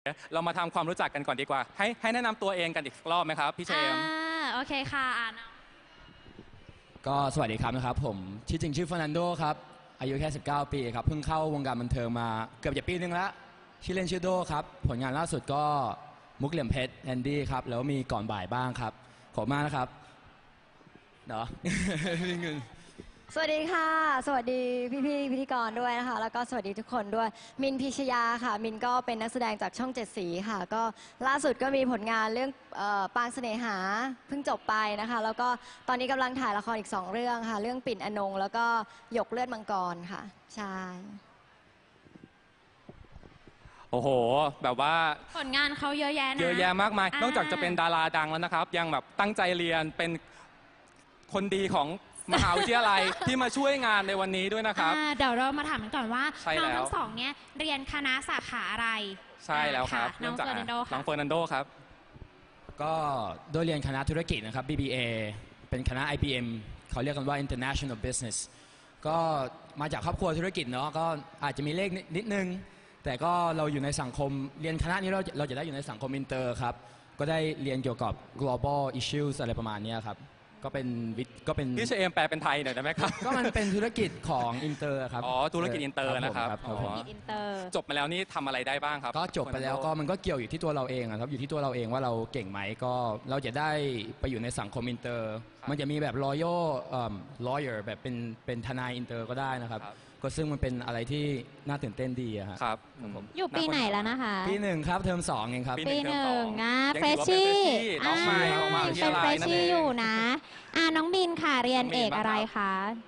เรามาทำความรู้จักกันก่อนดีกว่าให้แนะนำตัวเองกันอีกรอบไหมครับพี่เชมโอเคค่ะก็สวัสดีครับนะครับผมชื่อจริงชื่อเฟอร์นันโดครับอายุแค่19ปีครับเพิ่งเข้าวงการบันเทิงมาเกือบจะปีนึงแล้วชื่อเล่นชื่อโดครับผลงานล่าสุดก็มุกเหลี่ยมเพชรแอนดี้ครับแล้วมีก่อนบ่ายบ้างครับขอบมากนะครับเนาะสวัสดีค่ะสวัสดีพี่พิธีกรด้วยนะคะแล้วก็สวัสดีทุกคนด้วยมินพิชยาค่ะมินก็เป็นนักแสดงจากช่อง7สีค่ะก็ล่าสุดก็มีผลงานเรื่องปางเสน่หาเพิ่งจบไปนะคะแล้วก็ตอนนี้กำลังถ่ายละครอีก2เรื่องค่ะเรื่องปิ่นอนงแล้วก็หยกเลือดมังกรค่ะใช่โอ้โหแบบว่าผลงานเขาเยอะแยะนะเยอะแยะมากมายนอกจากจะเป็นดาราดังแล้วนะครับยังแบบตั้งใจเรียนเป็นคนดีของมหาวิทยาลัยที่มาช่วยงานในวันนี้ด้วยนะครับเดี๋ยวเรามาถามกันก่อนว่าน้องทั้งสองเนี่ยเรียนคณะสาขาอะไรใช่แล้วครับน้องเฟอร์นันโดน้องเฟอร์นันโดครับก็โดยเรียนคณะธุรกิจนะครับ BBA เป็นคณะ IBM เขาเรียกกันว่า International Business ก็มาจากครอบครัวธุรกิจเนาะก็อาจจะมีเลขนิดนึงแต่ก็เราอยู่ในสังคมเรียนคณะนี้เราจะได้อยู่ในสังคมอินเตอร์ครับก็ได้เรียนเกี่ยวกับ global issues อะไรประมาณนี้ครับก็เป็นพี่เชมแปลเป็นไทยหน่อยได้ไหมครับก็มันเป็นธุรกิจของอินเตอร์ครับอ๋อธุรกิจอินเตอร์นะครับธุรกิจอินเตอร์จบมาแล้วนี่ทำอะไรได้บ้างครับก็จบไปแล้วก็มันก็เกี่ยวอยู่ที่ตัวเราเองครับอยู่ที่ตัวเราเองว่าเราเก่งไหมก็เราจะได้ไปอยู่ในสังคมอินเตอร์มันจะมีแบบ lawyer แบบเป็นทนายอินเตอร์ก็ได้นะครับก็ซึ่งมันเป็นอะไรที่น่าตื่นเต้นดีครับอยู่ปีไหนแล้วนะคะปีหนึ่งครับเทอม2เองครับปีหนึ่งนะเฟรชชี่น้องใหม่เป็นเฟรชชี่อยู่นะน้องบินค่ะเรียนเอกอะไรคะ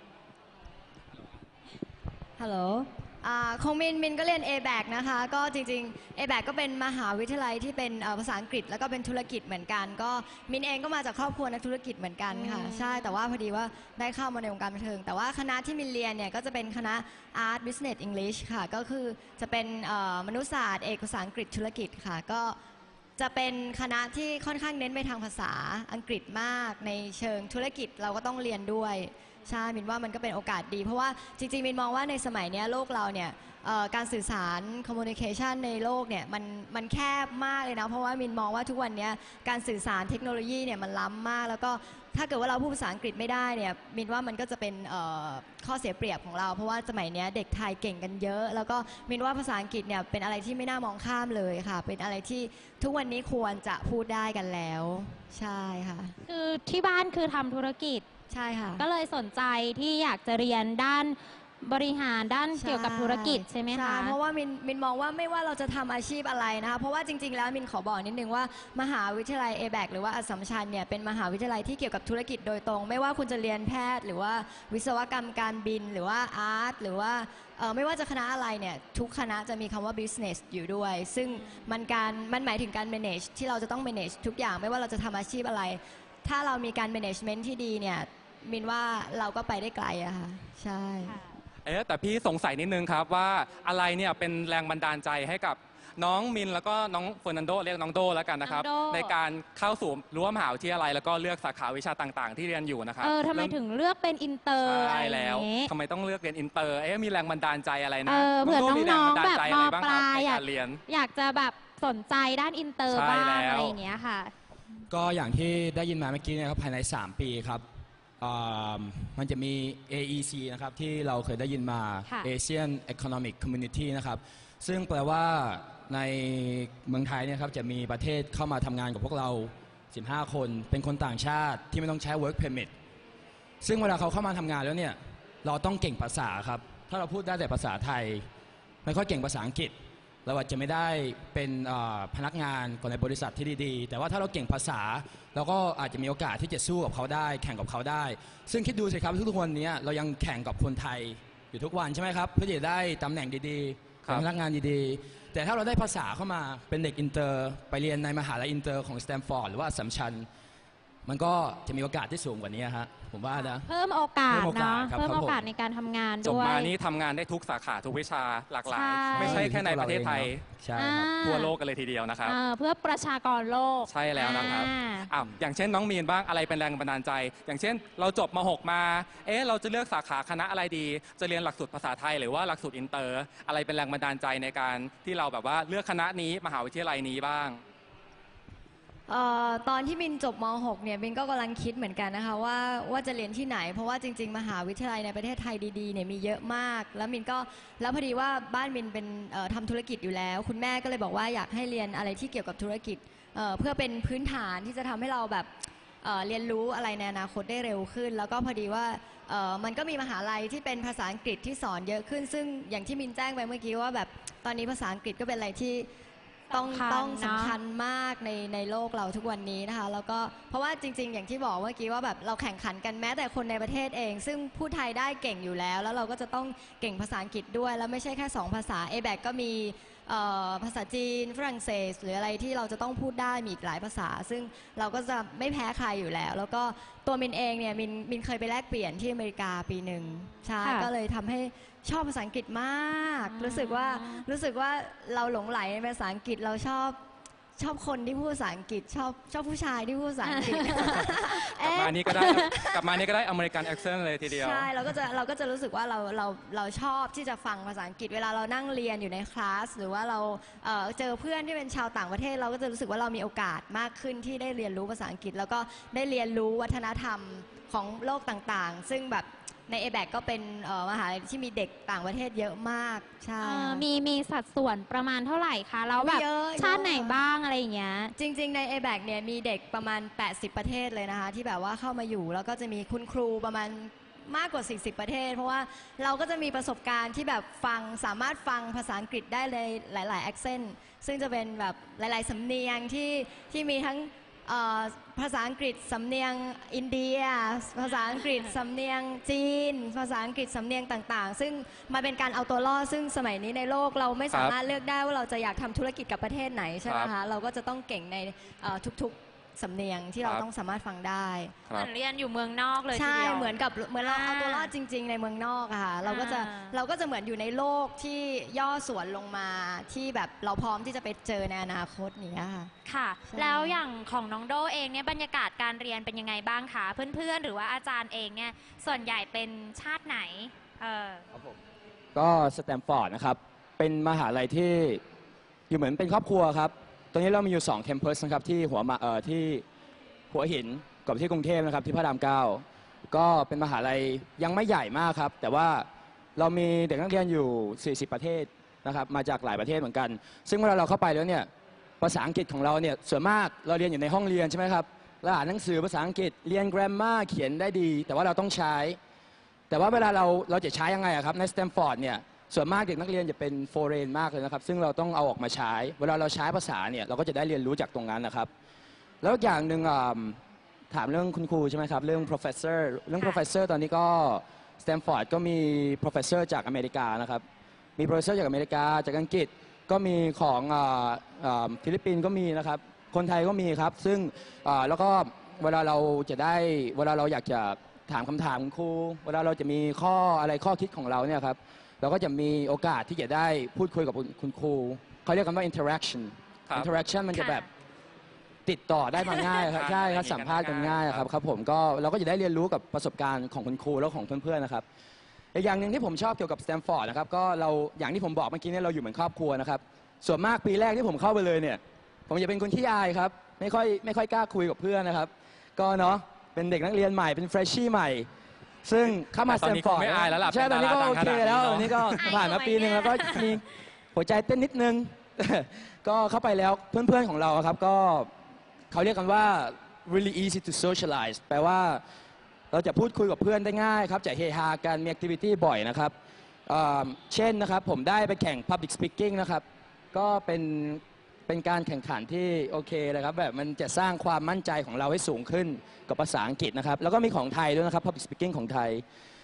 ฮัลโหลของมินก็เรียน A-BAC นะคะก็จริงๆ A-BAC ก็เป็นมหาวิทยาลัยที่เป็นภาษาอังกฤษแล้วก็เป็นธุรกิจเหมือนกันก็มินเองก็มาจากครอบครัวนักธุรกิจเหมือนกันค่ะใช่แต่ว่าพอดีว่าได้เข้ามาในวงการบันเทิงแต่ว่าคณะที่มินเรียนเนี่ยก็จะเป็นคณะ Art Business English ค่ะก็คือจะเป็นมนุษยศาสตร์เอกภาษาอังกฤษธุรกิจค่ะก็จะเป็นคณะที่ค่อนข้างเน้นไปทางภาษาอังกฤษมากในเชิงธุรกิจเราก็ต้องเรียนด้วยใช่มินว่ามันก็เป็นโอกาสดีเพราะว่าจริงๆมินมองว่าในสมัยนี้โลกเราเนี่ยการสื่อสาร communication ในโลกเนี่ยมันแคบมากเลยนะเพราะว่ามินมองว่าทุกวันนี้การสื่อสารเทคโนโลยีเนี่ยมันล้ำมากแล้วก็ถ้าเกิดว่าเราพูดภาษาอังกฤษไม่ได้เนี่ยมินว่ามันก็จะเป็นข้อเสียเปรียบของเราเพราะว่าสมัยนี้เด็กไทยเก่งกันเยอะแล้วก็มินว่าภาษาอังกฤษเนี่ยเป็นอะไรที่ไม่น่ามองข้ามเลยค่ะเป็นอะไรที่ทุกวันนี้ควรจะพูดได้กันแล้วใช่ค่ะคือที่บ้านคือทำธุรกิจใช่ค่ะก็เลยสนใจที่อยากจะเรียนด้านบริหารด้านเกี่ยวกับธุรกิจใช่ไหมคะเพราะว่ามินมองว่าไม่ว่าเราจะทำอาชีพอะไรนะคะเพราะว่าจริงๆแล้วมินขอบอกนิดนึงว่ามหาวิทยาลัย A-BAC หรือว่าอัสสัมชัญเนี่ยเป็นมหาวิทยาลัยที่เกี่ยวกับธุรกิจโดยตรงไม่ว่าคุณจะเรียนแพทย์หรือว่าวิศวกรรมการบินหรือว่าอาร์ตหรือว่าไม่ว่าจะคณะอะไรเนี่ยทุกคณะจะมีคำว่า business อยู่ด้วยซึ่งมันหมายถึงการ manage ที่เราจะต้อง manage ทุกอย่างไม่ว่าเราจะทำอาชีพอะไรถ้าเรามีการ management ที่ดีเนี่ยมินว่าเราก็ไปได้ไกลอะค่ะใช่แต่พี่สงสัยนิดนึงครับว่าอะไรเนี่ยเป็นแรงบันดาลใจให้กับน้องมินแล้วก็น้องเฟอร์นันโดเรียกน้องโดแล้วกันนะครับในการเข้าสู่รั้วมหาวิทยาลัยแล้วก็เลือกสาขาวิชาต่างๆที่เรียนอยู่นะครับทำไมถึงเลือกเป็นอินเตอร์ใช่แล้วทำไมต้องเลือกเรียนอินเตอร์มีแรงบันดาลใจอะไรนะเผื่อน้องๆแบบมปลายอยากจะแบบสนใจด้านอินเตอร์บ้างอะไรอย่างเงี้ยค่ะก็อย่างที่ได้ยินมาเมื่อกี้นะครับภายใน3ปีครับมันจะมี AEC นะครับที่เราเคยได้ยินมา Asian Economic Community นะครับซึ่งแปลว่าในเมืองไทยเนี่ยครับจะมีประเทศเข้ามาทำงานกับพวกเรา15คนเป็นคนต่างชาติที่ไม่ต้องใช้ work permit ซึ่งเวลาเขาเข้ามาทำงานแล้วเนี่ยเราต้องเก่งภาษาครับถ้าเราพูดได้แต่ภาษาไทยไม่ค่อยเก่งภาษาอังกฤษเราอาจจะไม่ได้เป็นพนักงานของในบริษัทที่ดีๆแต่ว่าถ้าเราเก่งภาษาเราก็อาจจะมีโอกาสที่จะสู้กับเขาได้แข่งกับเขาได้ซึ่งคิดดูสิครับทุกๆวันนี้เรายังแข่งกับคนไทยอยู่ทุกวันใช่ไหมครับเพื่อจะได้ตำแหน่งดีๆเป็นพนักงานดีๆแต่ถ้าเราได้ภาษาเข้ามาเป็นเด็กอินเตอร์ไปเรียนในมหาลัยอินเตอร์ของสแตนฟอร์ดหรือว่าอัสสัมชัญมันก็จะมีโอกาสที่สูงกว่านี้ฮะผมว่านะเพิ่มโอกาสเพิ่มโอกาเนาะสครับเพิ่มครับโอกาสผมในการทำงานจบด้วยมานี่ทำงานได้ทุกสาขาทุกวิชาหลากหลายใช่ไม่ใช่แค่ในประเทศไทยใช่ครับทั่วโลกกันเลยทีเดียวนะครับเพื่อประชากรโลกใช่แล้วนะครับ อย่างเช่นน้องมีนบ้างอะไรเป็นแรงบันดาลใจ อย่างเช่นเราจบม .6 มาเราจะเลือกสาขาคณะอะไรดี จะเรียนหลักสูตรภาษาไทยหรือว่าหลักสูตรอินเตอร์ อะไรเป็นแรงบันดาลใจในการที่เราแบบว่าเลือกคณะนี้มหาวิทยาลัยนี้บ้างตอนที่มินจบม .6 เนี่ยมินก็กำลังคิดเหมือนกันนะคะว่าจะเรียนที่ไหน เพราะว่าจริงๆมหาวิทยาลัยในประเทศไทยดีๆเนี่ยมีเยอะมากแล้วมินก็แล้วพอดีว่าบ้านมินเป็นทำธุรกิจอยู่แล้วคุณแม่ก็เลยบอกว่าอยากให้เรียนอะไรที่เกี่ยวกับธุรกิจเพื่อเป็นพื้นฐานที่จะทำให้เราแบบเรียนรู้อะไรในอนาคตได้เร็วขึ้น แล้วก็พอดีว่ามันก็มีมหาลัยที่เป็นภาษาอังกฤษที่สอนเยอะขึ้น ซึ่งอย่างที่มินแจ้งไปเมื่อกี้ว่าแบบตอนนี้ภาษาอังกฤษก็เป็นอะไรที่ต้องสำคัญมากในโลกเราทุกวันนี้นะคะแล้วก็เพราะว่าจริงๆอย่างที่บอกเมื่อกี้ว่าแบบเราแข่งขันกันแม้แต่คนในประเทศเอง ซึ่งพูดไทยได้เก่งอยู่แล้วเราก็จะต้องเก่งภาษาอังกฤษด้วยแล้วไม่ใช่แค่2ภาษา ABAC ก็มีภาษาจีนฝรั่งเศสหรืออะไรที่เราจะต้องพูดได้มีอีกหลายภาษา ซึ่งเราก็จะไม่แพ้ใครอยู่แล้วแล้วก็ตัวมินเองเนี่ยมินเคยไปแลกเปลี่ยนที่อเมริกาปีหนึ่งใช่ก็เลยทำให้ชอบภาษาอังกฤษมากรู้สึกว่าเราหลงไหลในภาษาอังกฤษเราชอบคนที่พูดภาษาอังกฤษชอบผู้ชายที่พูดภาษาอังกฤษกลับมานี่ก็ได้อเมริกันแอคเซนต์เลยทีเดียวใช่เราก็จะรู้สึกว่าเราชอบที่จะฟังภาษาอังกฤษเวลาเรานั่งเรียนอยู่ในคลาสหรือว่าเราเจอเพื่อนที่เป็นชาวต่างประเทศเราก็จะรู้สึกว่าเรามีโอกาสมากขึ้นที่ได้เรียนรู้ภาษาอังกฤษแล้วก็ได้เรียนรู้วัฒนธรรมของโลกต่างๆ ซึ่งแบบใน ABAC ก็เป็นมหาลัยที่มีเด็กต่างประเทศเยอะมากใช่มีสัดส่วนประมาณเท่าไหร่คะแล้วแบบชาติไหนบ้างอะไรอย่างเงี้ยจริงๆใน ABAC เนี่ยมีเด็กประมาณ80ประเทศเลยนะคะที่แบบว่าเข้ามาอยู่แล้วก็จะมีคุณครูประมาณมากกว่า40ประเทศเพราะว่าเราก็จะมีประสบการณ์ที่แบบสามารถฟังภาษาอังกฤษได้เลยหลายๆ accent ซึ่งจะเป็นแบบหลายๆสำเนียงที่มีทั้งภาษาอังกฤษสำเนียงอินเดียภาษาอังกฤษสำเนียงจีนภาษาอังกฤษสำเนียงต่างๆซึ่งมาเป็นการเอาตัวรอดซึ่งสมัยนี้ในโลกเราไม่สามารถเลือกได้ว่าเราจะอยากทำธุรกิจกับประเทศไหนใช่ไหมคะเราก็จะต้องเก่งในทุกๆสำเนียงที่เราต้องสามารถฟังได้เหมือนเรียนอยู่เมืองนอกเลยใช่เหมือนเราเอาตัวรอดจริงๆในเมืองนอกอะค่ะเราก็จะเหมือนอยู่ในโลกที่ย่อส่วนลงมาที่แบบเราพร้อมที่จะไปเจอในอนาคตนี้ค่ะค่ะแล้วอย่างของน้องโดเองเนี่ยบรรยากาศการเรียนเป็นยังไงบ้างคะเพื่อนๆหรือว่าอาจารย์เองเนี่ยส่วนใหญ่เป็นชาติไหนครับผมก็สแตมฟอร์ดนะครับเป็นมหาลัยที่อยู่เหมือนเป็นครอบครัวครับตอนนี้เรามีอยู่2แคมปัสนะครับที่หัวหินกับที่กรุงเทพนะครับที่พระราม9ก็เป็นมหาลัยยังไม่ใหญ่มากครับแต่ว่าเรามีเด็กนักเรียนอยู่40ประเทศนะครับมาจากหลายประเทศเหมือนกันซึ่งเวลาเราเข้าไปแล้วเนี่ยภาษาอังกฤษของเราเนี่ยส่วนมากเราเรียนอยู่ในห้องเรียนใช่ไหมครับเราอ่านหนังสือภาษาอังกฤษเรียน grammar เขียนได้ดีแต่ว่าเราต้องใช้แต่ว่าเวลาเราจะใช้ยังไงครับในสแตมฟอร์ดเนี่ยส่วนมากเด็กนักเรียนจะเป็นโฟเรนมากเลยนะครับซึ่งเราต้องเอาออกมาใช้เวลาเราใช้ภาษาเนี่ยเราก็จะได้เรียนรู้จากตรงนั้นนะครับแล้วอย่างหนึ่งถามเรื่องคุณครูใช่ไหมครับเรื่อง professor ตอนนี้ก็สแตมฟอร์ดก็มี professor จากอเมริกานะครับมี professor จากอเมริกาจากอังกฤษก็มีของฟิลิปปินส์ก็มีนะครับคนไทยก็มีครับซึ่งแล้วก็เวลาเราอยากจะถามคำถามคุณครูเวลาเราจะมีข้อคิดของเราเนี่ยครับเราก็จะมีโอกาสที่จะได้พูดคุยกับคุณครูเขาเรียกกันว่า interaction มันจะแบบติดต่อได้มาง่ายครับใช่ครับสัมภาษณ์กันง่ายครับผมก็เราก็จะได้เรียนรู้กับประสบการณ์ของคุณครูแล้วของเพื่อนๆนะครับอีกอย่างหนึ่งที่ผมชอบเกี่ยวกับสแตมฟอร์ดนะครับก็เราอย่างที่ผมบอกเมื่อกี้เนี่ยเราอยู่เหมือนครอบครัวนะครับส่วนมากปีแรกที่ผมเข้าไปเลยเนี่ยผมจะเป็นคนขี้อายครับไม่ค่อยกล้าคุยกับเพื่อนนะครับก็เนาะเป็นเด็กนักเรียนใหม่เป็นเฟรชชี่ใหม่ซึ่งเข้ามาสแตมฟอร์ดใช่ตอนนี้ก็โอเคแล้วตอนนี้ก็ผ่านมาปีหนึ่งแล้วก็มีหัวใจเต้นนิดนึงก็เข้าไปแล้วเพื่อนๆของเราครับก็เขาเรียกกันว่า really easy to socialize แปลว่าเราจะพูดคุยกับเพื่อนได้ง่ายครับจะเฮฮากันมี activity บ่อยนะครับเช่นนะครับผมได้ไปแข่ง public speaking นะครับก็เป็นการแข่งขันที่โอเคเลยครับแบบมันจะสร้างความมั่นใจของเราให้สูงขึ้นกับภาษาอังกฤษนะครับแล้วก็มีของไทยด้วยนะครับ public speaking ของไทย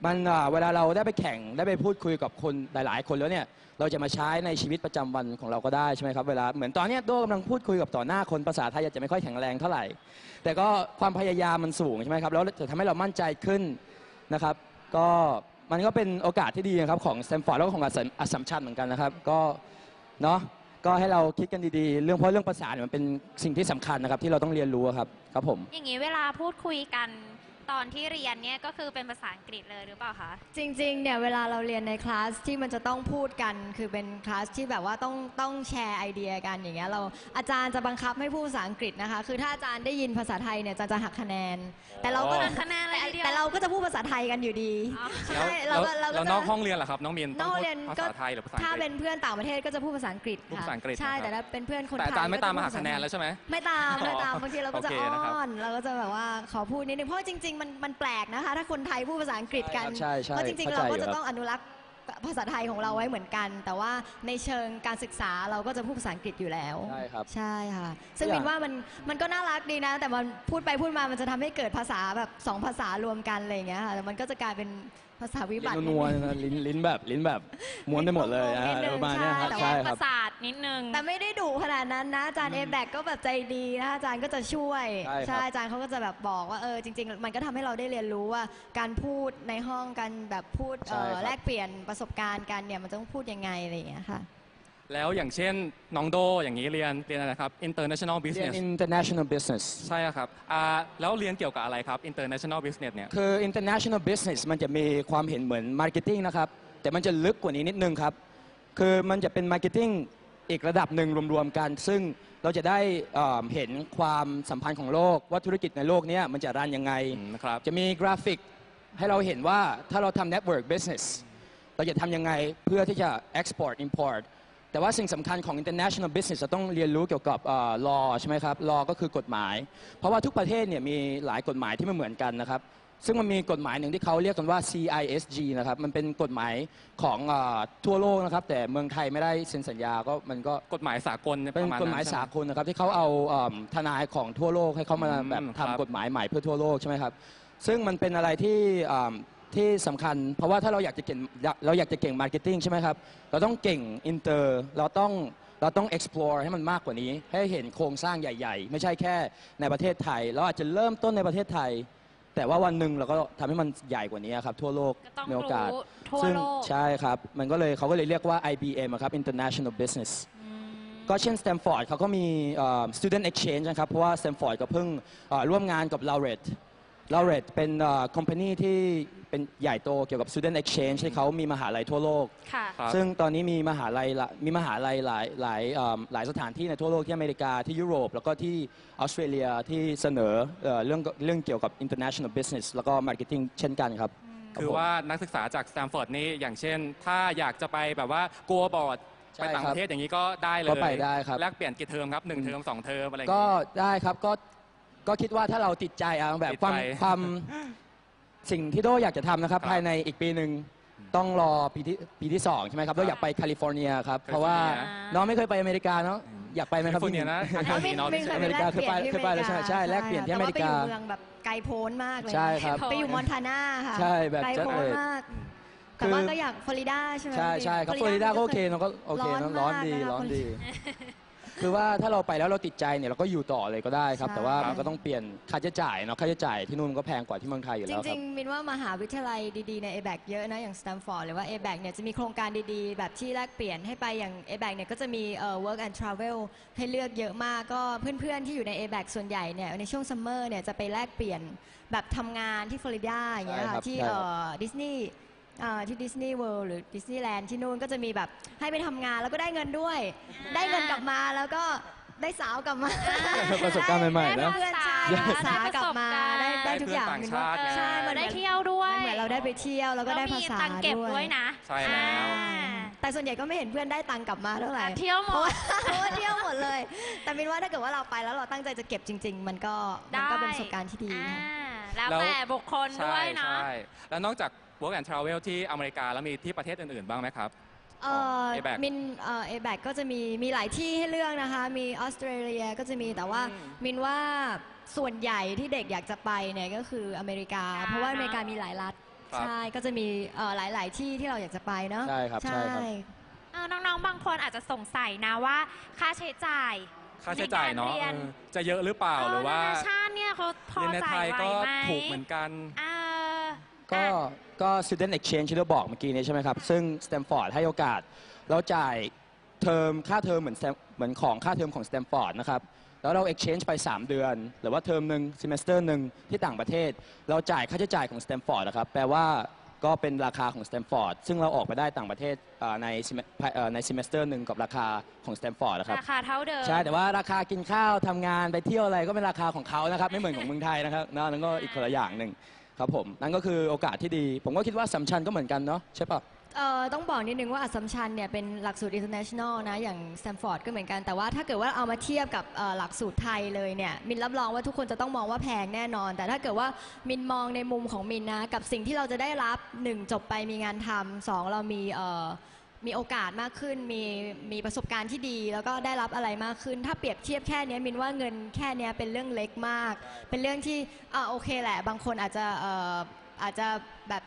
มันเวลาเราได้ไปแข่งได้ไปพูดคุยกับคนหลายๆคนแล้วเนี่ยเราจะมาใช้ในชีวิตประจำวันของเราก็ได้ใช่ไหมครับเวลาเหมือนตอนนี้โด้กำลังพูดคุยกับต่อหน้าคนภาษาไทยอาจจะไม่ค่อยแข็งแรงเท่าไหร่แต่ก็ความพยายามมันสูงใช่ไหมครับแล้วจะทำให้เรามั่นใจขึ้นนะครับก็มันก็เป็นโอกาสที่ดีนะครับของสแตมฟอร์ดแล้วก็ของอัสสัมชัญเหมือนกันนะครับก็เนาะก็ให้เราคิดกันดีๆเรื่องภาษาเนี่ยมันเป็นสิ่งที่สำคัญนะครับที่เราต้องเรียนรู้ครับผมอย่างนี้เวลาพูดคุยกันตอนที่เรียนเนี่ยก็คือเป็นภาษาอังกฤษเลยหรือเปล่าคะจริงๆเนี่ยเวลาเราเรียนในคลาสที่มันจะต้องพูดกันคือเป็นคลาสที่แบบว่าต้องแชร์ไอเดียกันอย่างเงี้ยเราอาจารย์จะบังคับให้พูดภาษาอังกฤษนะคะคือถ้าอาจารย์ได้ยินภาษาไทยเนี่ยอาจารย์จะหักคะแนน แต่เราก็หักคะแนนเลยทีเดียวแต่เราก็จะพูดภาษาไทยกันอยู่ดีอ๋อใช่แล้วเราก็แล้วจะนอกห้องเรียนเหรอครับน้องมินนต้ออง กพูดเรียนภาก็ษาไทยหรือภาษาอังถ้ากฤเป็ษนเพื่อนต่างประเทศก็จะพูดภาษาอังกฤษพูดภาษาอังกฤษใช่นะครับแต่ถ้าเป็นเพื่อนคนแต่ไทยอาจารย์ไม่ตามมาก็หักจะพูดคะแนนแล้วใช่ไหมไม่ตามบางทีเราก็จะโอเคอ้นะครับอนเราก็จะแบบว่าขอพูดนิดนึงเพราะจริงๆมันแปลกนะคะถ้าคนไทยพูดภาษาอังกฤษกันใช่ครับใช่เพราะจริงๆเข้าเราใจก็อยู่จะครับต้องอนุรักษ์ภาษาไทยของเราไว้เหมือนกัน แต่ว่าในเชิงการศึกษาเราก็จะพูดภาษาอังกฤษอยู่แล้วใช่ครับใช่ค่ะซึ่งอย่างมินว่ามันก็น่ารักดีนะ แต่มันพูดไปพูดมามันจะทำให้เกิดภาษาแบบสองภาษารวมกันอะไรอย่างเงี้ยค่ะแต่มันก็จะกลายเป็นภาษาวิบัตินัวๆนะลิ้นแบบม้วนไปหมดเลยนิดนึงประมาณเนี้ยครับแต่ใช่ว่าคปรับระสาทนิดนึงแต่ไม่ได้ดุขนาดนั้นนะอาจารย์เอแบกก็แบบใจดีนะอาจารย์ก็จะช่วยใช่ครับอาจารย์เขาก็จะแบบบอกว่าจริงๆมันก็ทำให้เราได้เรียนรู้ว่าการพูดในห้องกันแบบพูดใช่ครับแลกเปลี่ยนประสบการณ์กันเนี่ยมันต้องพูดยังไงอะไรอย่างเงี้ยค่ะแล้วอย่างเช่นน้องโดอย่างนี้เรียนอะไรนะครับ international เรียน business international business ใช่ครับแล้วเรียนเกี่ยวกับอะไรครับ international business เนี่ยคือ international business มันจะมีความเห็นเหมือน marketing นะครับ แต่มันจะลึกกว่านี้นิดนึงครับ คือมันจะเป็น marketing อีกระดับหนึ่งรวมๆกัน ซึ่งเราจะได้เห็นความสัมพันธ์ของโลก ว่าธุรกิจในโลกเนี้ยมันจะรันยังไงนะครับจะมีกราฟิกให้เราเห็นว่าถ้าเราทำ network business เราจะทำยังไงเพื่อที่จะ export import แต่ว่าสิ่งสำคัญของ international business จะต้องเรียนรู้เกี่ยวกับlaw ใช่ไหมครับ law ก็คือกฎหมาย เพราะว่าทุกประเทศเนี่ยมีหลายกฎหมายที่ไม่เหมือนกันนะครับ ซึ่งมันมีกฎหมายหนึ่งที่เขาเรียกกันว่า CISG นะครับ มันเป็นกฎหมายของทั่วโลกนะครับ แต่เมืองไทยไม่ได้เซ็นสัญญาก็มันก็กฎหมายสากลยเป็นประมาณกฎหมายนั้นใช่สาไหกลนะครับที่เขาเอาทนายของทั่วโลกให้เขามาแบบครับทำกฎหมายใหม่เพื่อทั่วโลกใช่ไหมครับซึ่งมันเป็นอะไรที่สำคัญ เพราะว่าถ้าเราอยากจะเก่งมาร์เก็ตติ้งใช่ไหมครับเราต้องเก่งอินเตอร์เราต้อง explore ให้มันมากกว่านี้ ให้เห็นโครงสร้างใหญ่ ๆ ไม่ใช่แค่ในประเทศไทยเราอาจจะเริ่มต้นในประเทศไทย แต่ว่าวันหนึ่งเราก็ทำให้มันใหญ่กว่านี้ครับทั่วโลกก็ต้องมีโอกาสรู้ทั่วซึ่งโลกใช่ครับเขาก็เลยเรียกว่า IBM อะครับ International Business ก็เช่น Stanford เขาก็มี student exchange นะครับ เพราะว่า Stanford ก็เพิ่งร่วมงานกับ Laureate เป็น company ที่เป็นใหญ่โตเกี่ยวกับ student exchange ที่เขามีมหาลัยทั่วโลกค่ะครับซึ่งตอนนี้มีมหาลัยหลายสถานที่ในทั่วโลกที่อเมริกาที่ยุโรป แล้วก็ที่ออสเตรเลียที่เสนอเรื่องเกี่ยวกับ international business แล้วก็ marketing เช่นกันครับคือว่านักศึกษาจากสแตมฟอร์ดนี่อย่างเช่น ถ้าอยากจะไปแบบว่ากลัวบอร์ดใช่ไปต่างคปรับระเทศอย่างนี้ก็ได้เลยก็ไปได้ครับแลกเปลี่ยนกี่เทอมครับ1เทอม2เทอมอะไรอย่างก็นี้ได้ครับก็คิดว่าถ้าเราติดใจแบบติดความใจความสิ่งที่โดอยากจะทำนะครับครับภายในอีกปีหนึ่งต้องรอปีที่2ใช่ไหมครับเราอยากไปแคลิฟอร์เนียครับเพราะว่าแคลิฟอร์เนียน้องไม่เคยไปอเมริกาเนาะอยากไปไหมครับแคลิฟอร์เนียนะพี่อากาศดีเนาะไม่เคยอเมริกาเคยไปแล้วใช่แลกเปลี่ยนที่อเมริกาแต่ว่าไปอยู่เมืองแบบไกลโพ้นมากเลยใช่ครับไปอยู่มอนทานาค่ะใช่แบบไกลโพ้นมากคือแต่ว่าก็อยากฟลอริดาใช่ไหมใช่ครับฟลอริดาก็โอเคน้องก็โอเคเนอะร้อนดีมากะคะร้อนดี คือว่าถ้าเราไปแล้วเราติดใจเนี่ยเราก็อยู่ต่อเลยก็ได้ครับใช่แต่ว่ามันก็ต้องเปลี่ยนค่าใช้จ่ายเนาะค่าใช้จ่ายที่นู่นมันก็แพงกว่าที่เมืองไทยอยู่จแล้วคริรับงๆมินว่ามหาวิทยาลัยดีๆใน ABAC เยอะนะอย่าง Stanford หรือว่า ABAC เนี่ยจะมีโครงการดีๆ แบบที่แลกเปลี่ยนให้ไปอย่าง ABAC เนี่ยก็จะมีwork and travel ให้เลือกเยอะมากก็เพื่อนๆที่อยู่ใน ABAC ส่วนใหญ่เนี่ยในช่วงซัมเมอร์เนี่ยจะไปแลกเปลี่ยนแบบทำงานที่ฟลอริดาอย่างเงี้ยใช่ครัค่ะบที่ใช่ครับดิสนีย์ที่ดิสนีย์เวิลด์หรือดิสนีย์แลนด์ที่นู่นก็จะมีแบบให้ไปทำงานแล้วก็ได้เงินด้วย ได้เงินกลับมาแล้วก็ได้สาวกลับมาประสบการณ์ใหม่ๆได้นะเพื่อนชายได้ภาษากลับมาได้ทุกอย่างได้เพื่อนต่างชาติไงใช่มันได้เที่ยวด้วยเหมือนเราได้ไปเที่ยวแล้วก็ได้ภาษาแล้วมีตังค์เก็บด้วยนะใช่แล้วอ่าแต่ส่วนใหญ่ก็ไม่เห็นเพื่อนได้ตังค์กลับมาเท่าไหร่เที่ยวหมดเพราะว่าเที่ยวหมดเลย แต่มินว่าถ้าเกิดว่าเราไปแล้วเราตั้งใจจะเก็บจริง ๆ มันก็เป็นประสบการณ์ที่ดีอ่าค่ะแล้วแต่บุคคลด้วยเนาะใช่แล้วนอกจาก work and travel ที่อเมริกาแล้วมีที่ประเทศอื่นๆบ้างไหมครับ ABAC มินABAC ก็จะมีหลายที่ให้เลือกนะคะ มีออสเตรเลียก็จะมีแต่ว่ามินว่าส่วนใหญ่ที่เด็กอยากจะไปเนี่ยก็คืออเมริกา เพราะว่าอเมริกามีหลายรัฐครับใช่ก็จะมีหลาย ๆ ที่ที่เราอยากจะไปเนาะใช่ครับใช่ครับน้องๆบางคนอาจจะสงสัยนะว่าค่าใช้จ่ายค่าใช้จ่ายเนาะในการเรียนจะเยอะหรือเปล่าหรือว่านานาชาติเนี่ยเขาพอเรียนในจ่าไทยยไหวก็ไหมถูกเหมือนกันเออก็อ่ะก็ student exchange ที่เราบอกเมื่อกี้นี้ใช่ไหมครับ ซึ่ง Stanford ให้โอกาส เราจ่ายค่าเทอมเหมือนของค่าเทอมของ Stanford นะครับ แล้วเรา exchange ไป 3 เดือน หรือว่าเทอมหนึ่ง semester หนึ่งที่ต่างประเทศ เราจ่ายค่าใช้จ่ายของ Stanford นะครับ แปลว่าก็เป็นราคาของ Stanford ซึ่งเราออกไปได้ต่างประเทศใน semester หนึ่งกับราคาของ Stanford นะครับราคาเท่าเดิมใช่ แต่ว่าราคากินข้าวทำงานไปเที่ยวอะไรก็เป็นราคาของเขานะครับ ไม่เหมือนของเมืองไทยนะครับนั่นก็อีกคนละอย่างหนึ่งครับผม นั่นก็คือโอกาสที่ดี ผมก็คิดว่าสัมชัญก็เหมือนกันเนาะใช่ปะต้องบอกนิดนึงว่าอัสสัมชัญเนี่ยเป็นหลักสูตร international นะอย่าง Stanford ก็เหมือนกันแต่ว่าถ้าเกิดว่าเอามาเทียบกับหลักสูตรไทยเลยเนี่ยมินรับรองว่าทุกคนจะต้องมองว่าแพงแน่นอน แต่ถ้าเกิดว่ามินมองในมุมของมินนะกับสิ่งที่เราจะได้รับ 1 จบไปมีงานทำ2เรามีโอกาสมากขึ้นมีประสบการณ์ที่ดี แล้วก็ได้รับอะไรมากขึ้น ถ้าเปรียบเทียบแค่เนี้ยมินว่าเงินแค่เนี้ยเป็นเรื่องเล็กมาก เป็นเรื่องที่โอเคแหละบางคนอาจจะแบบ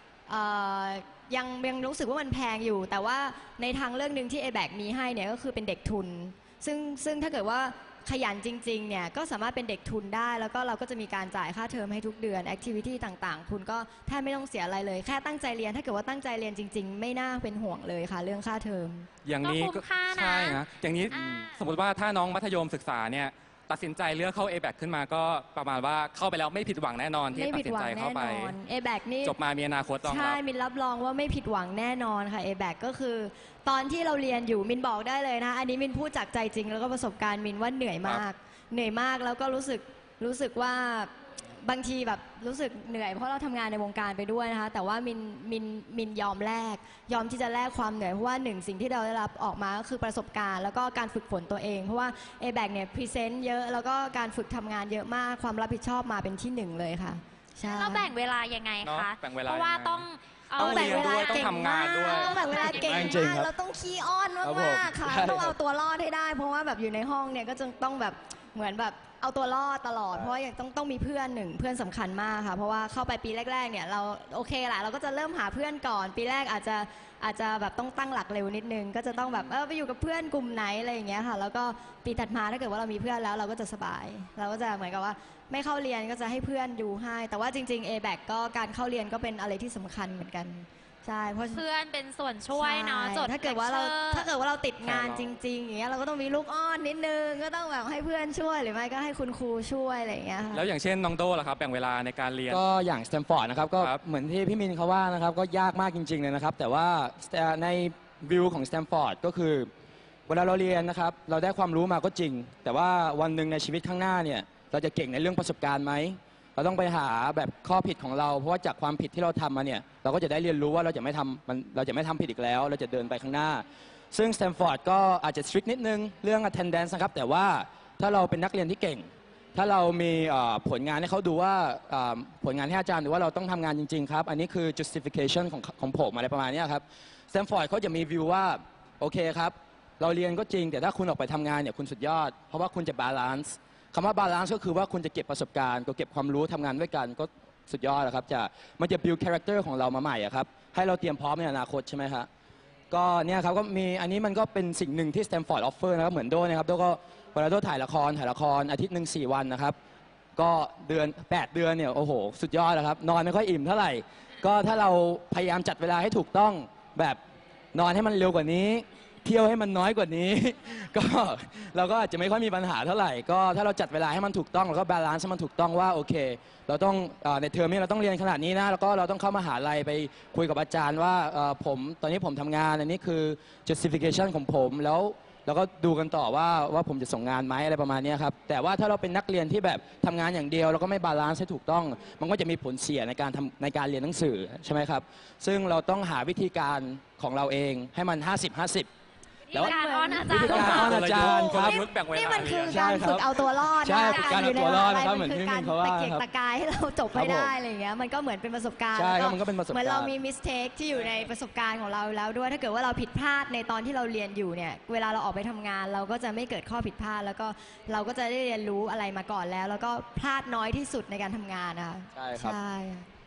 ยังรู้สึกว่ามันแพงอยู่ แต่ว่าในทางเรื่องหนึ่งที่ ABAC มีให้เนี่ยก็คือเป็นเด็กทุน ซึ่งถ้าเกิดว่าขยันจริงๆเนี่ยก็สามารถเป็นเด็กทุนได้ แล้วก็เราก็จะมีการจ่ายค่าเทอมให้ทุกเดือนแอคทิวิตี้ต่างๆคุณก็แทบไม่ต้องเสียอะไรเลยแค่ตั้งใจเรียนถ้าเกิดว่าตั้งใจเรียนจริงๆไม่น่าเป็นห่วงเลยค่ะเรื่องค่าเทอมอย่างนี้ก็คุ้มค่านะใช่นะอย่างนี้อ่าสมมติว่าถ้าน้องมัธยมศึกษาเนี่ยตัดสินใจเลือกเข้า ABAC ขึ้นมาก็ประมาณว่าเข้าไปแล้วไม่ผิดหวังแน่นอนที่ไม่ตัดผิดสินหวัใจงเข้าแน่ไปนอน ABAC นี่จบมามีอนาคตรองใช่รับมินรับรองว่าไม่ผิดหวังแน่นอนค่ะ ABAC ก็คือตอนที่เราเรียนอยู่มินบอกได้เลยนะอันนี้มินพูดจากใจจริง แล้วก็ประสบการณ์มินว่าเหนื่อยมากเหนื่อยมากแล้วก็รู้สึกว่าบางทีแบบรู้สึกเหนื่อยเพราะเราทำงานในวงการไปด้วยนะคะแต่ว่ามินยอมที่จะแลกความเหนื่อยเพราะว่าหนึ่งสิ่งที่เราได้รับออกมาก็คือประสบการณ์แล้วก็การฝึกฝนตัวเองเพราะว่า ABAC เนี่ยพรีเซนต์เยอะแล้วก็การฝึกทำงานเยอะมากความรับผิดชอบมาเป็นที่หนึ่งเลยค่ะใช่แล้วแบ่งเวลายังไงเนอะคะแบ่งเวลาเพราะว่ายังไงต้องต้องเรียนด้วยต้องทำงานด้วยต้องแบ่งเวลาเก่งจริงมากครับเราต้องขี้อ้อนครับผมมากๆค่ะใช่ต้องเอาตัวรอดให้ได้ เพราะว่าแบบอยู่ในห้องเนี่ยก็จะต้องแบบเหมือนแบบเอาตัวรอดตลอดเพราะว่ายังต้องมีเพื่อนหนึ่งเพื่อนสำคัญมากค่ะเพราะว่าเข้าไปปีแรกๆเนี่ยเราโอเคแหละเราก็จะเริ่มหาเพื่อนก่อนปีแรกอาจจะแบบต้องตั้งหลักเร็วนิดนึงก็จะต้องแบบไปอยู่กับเพื่อนกลุ่มไหนอะไรอย่างเงี้ยค่ะแล้วก็ปีถัดมาถ้าเกิดว่าเรามีเพื่อนแล้วเราก็จะสบายเราก็จะเหมือนกับว่าไม่เข้าเรียนก็จะให้เพื่อนดูให้แต่ว่าจริงๆ ABAC ก็การเข้าเรียนก็เป็นอะไรที่สำคัญเหมือนกันใช่เพราะเพื่อนเป็นส่วนช่วยเนาะใช่จดถ้าเกิดว่าเรา lecture ถ้าเกิดว่าเราติดงานจริงๆอย่างเงี้ยเราก็ต้องมีลูกอ้อนนิดนึงก็ต้องแบบให้เพื่อนช่วยหรือไม่ก็ให้คุณครูช่วยอะไรอย่างเงี้ยค่ะแล้วอย่างเช่นน้องโดล่ะครับแบ่งเวลาในการเรียนก็อย่างสแตมฟอร์ดนะครับก็ครับเหมือนที่พี่มินเขาว่านะครับก็ยากมากจริงๆเลยนะครับ แต่ว่าในวิวของสแตมฟอร์ดก็คือเวลาเราเรียนนะครับเราได้ความรู้มาก็จริง แต่ว่าวันหนึ่งในชีวิตข้างหน้าเนี่ยเราจะเก่งในเรื่องประสบการณ์ไหมเราต้องไปหาแบบข้อผิดของเรา เพราะว่าจากความผิดที่เราทำมาเนี่ยเราก็จะได้เรียนรู้ว่าเราจะไม่ทำผิดอีกแล้ว เราจะเดินไปข้างหน้า ซึ่งสแตมฟอร์ดก็อาจจะ strict นิดนึงเรื่อง attendance นะครับแต่ว่าถ้าเราเป็นนักเรียนที่เก่ง ถ้าเรามีผลงานให้เขาดูว่าผลงานให้อาจารย์หรือว่าเราต้องทำงานจริงๆครับอันนี้คือ justification ของผมอะไรประมาณนี้ครับสแตมฟอร์ดเขาจะมีวิวว่าโอเคครับเราเรียนก็จริงแต่ถ้าคุณออกไปทำงานเนี่ยคุณสุดยอด เพราะว่าคุณจะ balance คำว่า balance ก็คือว่าคุณจะเก็บประสบการณ์ก็เก็บความรู้ทำงานด้วยกันก็สุดยอดนะครับมันจะ build character ของเรามาใหม่อะครับให้เราเตรียมพร้อมในอนาคตใช่ไหมครับก็เนี่ยครับก็มีอันนี้มันก็เป็นสิ่งหนึ่งที่ Stanford offer นะครับเหมือนโดนะครับโดก็เวลาโดถ่ายละครอาทิตย์หนึ่ง4 วันนะครับก็8 เดือนเนี่ยโอ้โหสุดยอดนะครับนอนไม่ค่อยอิ่มเท่าไหร่ก็ถ้าเราพยายามจัดเวลาให้ถูกต้องแบบนอนให้มันเร็วกว่านี้เที่ยวให้มันน้อยกว่านี้ ก็เราก็อาจจะไม่ค่อยมีปัญหาเท่าไหร่ก็ถ้าเราจัดเวลาให้มันถูกต้องแล้วก็บาลานซ์ให้มันถูกต้องว่าโอเคเราต้องในเทอมนี้เราต้องเรียนขนาดนี้นะแล้วก็เราต้องเข้ามหาลัยไปคุยกับอาจารย์ว่าตอนนี้ผมทำงานอันนี้คือ justification ของผมแล้วก็ดูกันต่อว่าผมจะส่งงานไหมอะไรประมาณนี้ครับแต่ว่าถ้าเราเป็นนักเรียนที่แบบทำงานอย่างเดียวแล้วก็ไม่บาลานซ์ให้ถูกต้องมันก็จะมีผลเสียในการเรียนหนังสือใช่ไหมครับซึ่งเราต้องหาวิธีการของเราเองให้มัน 50-50 แล้วการอ้อนอาจารวิธีย์การอ้อนอาจารย์ครับกลยุทธ์แบ่งเวลานี่มันคือใช่การครับฝึกเอาตัวรอดใช่นะฝึกการเอาตัวรอดนะครับยู่ใเหมือนที่การมินเขาว่าตะเกียกครับตะกายให้เราจบไปครับผมได้อะไรอย่างเงี้ยมันก็เหมือนเป็นประสบการณ์ใช่แล้วมันก็เป็นประสบการณ์เหมือนเรามีมิสเทคที่อยู่ในประสบการณ์ของเราแล้วด้วยถ้าเกิดว่าเราผิดพลาดในตอนที่เราเรียนอยู่เนี่ยเวลาเราออกไปทำงาน เราก็จะไม่เกิดข้อผิดพลาดแล้วก็เราก็จะได้เรียนรู้อะไรมาก่อนแล้ว แล้วก็พลาดน้อยที่สุดในการทำงานนะคะใช่ครับใช่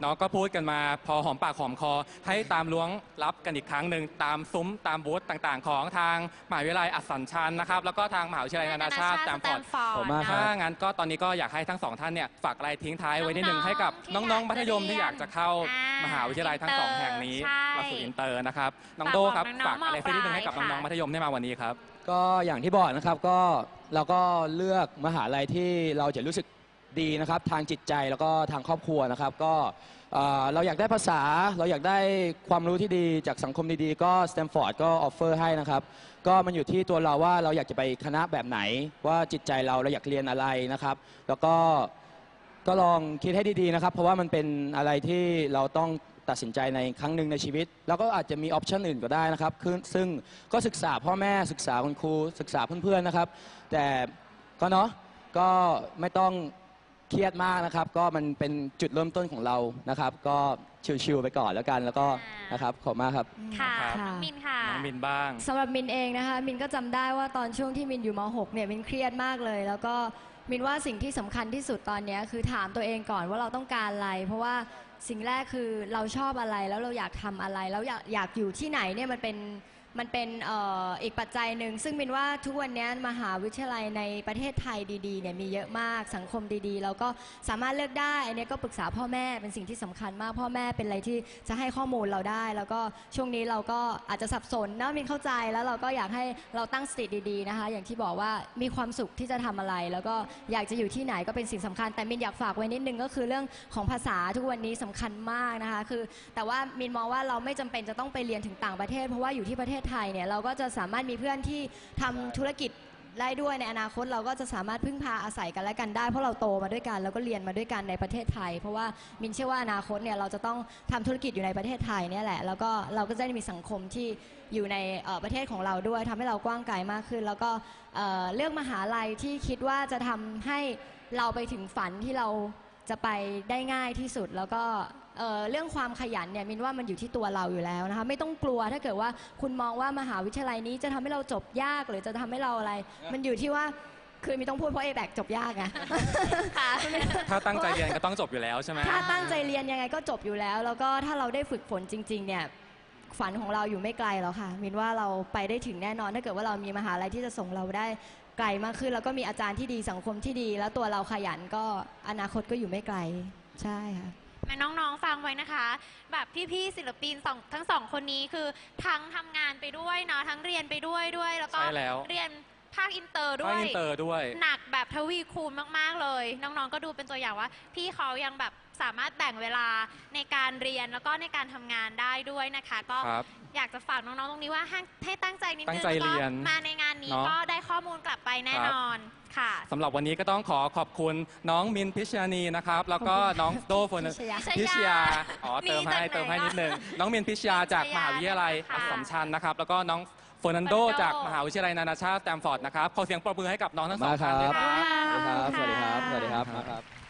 น้องก็พูดกันมาพอหอมปากหอมคอให้ตามล้วงรับกันอีกครั้งหนึ่งตามซุ้มตามบูธต่างๆ ของทางมหาวิทยาลัยอัสสัมชัญนะครับแล้วก็ทางมหาวิทยาลัยนานาชาติสแตมฟอร์ดขอบคุณมากครับถ้างั้นก็ตอนนี้ก็อยากให้ทั้งสองท่านเนี่ยฝากอะไรทิ้งท้ายไว้นิดนึงให้กับน้องๆมัธยมที่อยากจะเข้ามหาวิทยาลัยทั้งสองแห่งนี้หลักสูตรอินเตอร์นะครับน้องโดครับฝากอะไรสักนิดนึงให้กับน้องๆมัธยมได้มาวันนี้ครับก็อย่างที่บอกนะครับก็เราก็เลือกมหาลัยที่เราจะรู้สึกดีนะครับทางจิตใจแล้วก็ทางครอบครัวนะครับก็เราอยากได้ภาษาเราอยากได้ความรู้ที่ดีจากสังคมดีๆก็สแตมฟอร์ดก็ออฟเฟอร์ให้นะครับก็มันอยู่ที่ตัวเราว่าเราอยากจะไปคณะแบบไหนว่าจิตใจเราอยากเรียนอะไรนะครับแล้วก็ลองคิดให้ดีๆนะครับเพราะว่ามันเป็นอะไรที่เราต้องตัดสินใจในครั้งหนึ่งในชีวิตแล้วก็อาจจะมีออปชันอื่นก็ได้นะครับซึ่งก็ศึกษาพ่อแม่ศึกษาคุณครูศึกษาเพื่อนๆนะครับแต่ก็เนาะก็ไม่ต้องเครียดมากนะครับก็มันเป็นจุดเริ่มต้นของเรานะครับก็ชิลๆไปก่อนแล้วกันแล้วก็นะครับขอบมากครับค่ะครับน้องมินค่ะน้องมินบ้างสำหรับมินเองนะคะมินก็จำได้ว่าตอนช่วงที่มินอยู่ม .6 เนี่ยมินเครียดมากเลย แล้วก็มินว่าสิ่งที่สำคัญที่สุดตอนนี้คือถามตัวเองก่อนว่าเราต้องการอะไร เพราะว่าสิ่งแรกคือเราชอบอะไรแล้วเราอยากทำอะไรแล้วอยากอยู่ที่ไหนเนี่ยมันเป็นอีกปัจจัยหนึ่งซึ่งมินว่าทุกวันนี้มหาวิทยาลัยในประเทศไทยดีๆเนี่ยมีเยอะมากสังคมดีๆแล้วก็สามารถเลือกได้อันนี้ก็ปรึกษาพ่อแม่เป็นสิ่งที่สำคัญมากพ่อแม่เป็นอะไรที่จะให้ข้อมูลเราได้ แล้วก็ช่วงนี้เราก็อาจจะสับสนนะมินเข้าใจแล้วเราก็อยากให้เราตั้งสติดีๆนะคะอย่างที่บอกว่ามีความสุขที่จะทำอะไร แล้วก็อยากจะอยู่ที่ไหนก็เป็นสิ่งสำคัญแต่มินอยากฝากไว้นิดนึงก็คือเรื่องของภาษาทุกวันนี้สำคัญมากนะคะคือแต่ว่ามินมองว่าเราไม่จำเป็นจะต้องไปเรียนถึงต่างประเทศเพราะว่าอยู่ที่ประเทศไทยเนี่ยเราก็จะสามารถมีเพื่อนที่ทำธุรกิจได้ด้วยในอนาคตเราก็จะสามารถพึ่งพาอาศัยกันและกันได้เพราะเราโตมาด้วยกันแล้วก็เรียนมาด้วยกันในประเทศไทยเพราะว่ามินเชื่อว่าอนาคตเนี่ยเราจะต้องทำธุรกิจอยู่ในประเทศไทยเนี่ยแหละแล้วก็เราก็จะได้มีสังคมที่อยู่ในประเทศของเราด้วยทำให้เรากว้างไกลมากขึ้นแล้วก็เลือกมหาลัยที่คิดว่าจะทำให้เราไปถึงฝันที่เราจะไปได้ง่ายที่สุดแล้วก็เรื่องความขยันเนี่ยมินว่ามันอยู่ที่ตัวเราอยู่แล้วนะคะไม่ต้องกลัวถ้าเกิดว่าคุณมองว่ามหาวิทยาลัยนี้จะทำให้เราจบยากหรือจะทำให้เราอะไร มันอยู่ที่ว่าคือมินต้องพูดเพราะ A-BAC จบยากไงถ้าตั้งใจเรียนก็ต้องจบอยู่แล้วใช่ไหมถ้าตั้งใจเรียนยังไงก็จบอยู่แล้ว แล้วก็ถ้าเราได้ฝึกฝนจริงๆเนี่ยฝันของเราอยู่ไม่ไกลแล้วค่ะมินว่าเราไปได้ถึงแน่นอนถ้าเกิดว่าเรามีมหาลัยที่จะส่งเราได้ไกลมากขึ้นแล้วก็มีอาจารย์ที่ดีสังคมที่ดี แล้วตัวเราขยันก็อนาคตก็อยู่ไม่ไกลใช่ค่ะแม่น้องๆฟังไว้นะคะแบบพี่ๆศิลปินทั้งสองคนนี้คือทั้งทำงานไปด้วยเนาะทั้งเรียนไปด้วยแล้วก็ใช่แล้วเรียนภาคอินเตอร์ด้วภาคอินเตอร์ด้วยหนักแบบทวีคูณมากๆเลยน้องๆก็ดูเป็นตัวอย่างว่าพี่เขายังแบบสามารถแบ่งเวลาในการเรียนแล้วก็ในการทำงานได้ด้วยนะคะก็อยากจะฝากน้องๆตรงนี้ว่าให้ตั้งใจนิดนึงแล้วก็มาในงานนี้ก็ได้ข้อมูลกลับไปแน่นอนค่ะสำหรับวันนี้ก็ต้องขอบคุณน้องมินพิชยานีนะครับแล้วก็น้องโดฟนพิชยาเติมให้นิดนึงน้องมินพิชยาจากมหาวิทยาลัยอัสสัมชัญนะครับแล้วก็น้องเฟอร์นันโดจากมหาวิทยาลัยนานาชาติสแตมฟอร์ดนะครับขอเสียงปรบมือให้กับน้องทั้งสองท่านด้วยครับสวัสดีครับ